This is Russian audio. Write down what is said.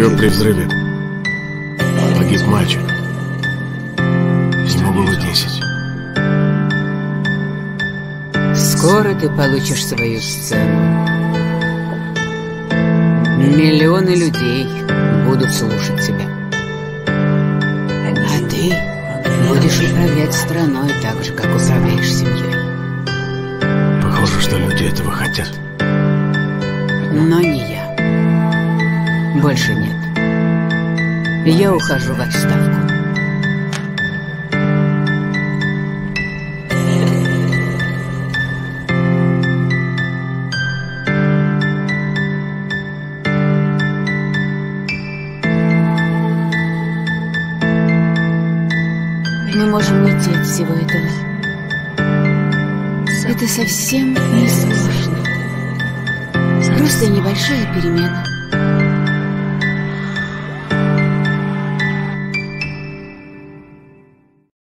Еще при взрыве погиб мальчик. Ему было 10. Скоро ты получишь свою сцену. Миллионы людей будут слушать тебя. А ты будешь управлять страной так же, как управляешь семьей. Похоже, что люди этого хотят. Но не я. Больше нет. Я ухожу в отставку. Мы можем уйти от всего этого. Это совсем не сложно. Просто небольшая перемена.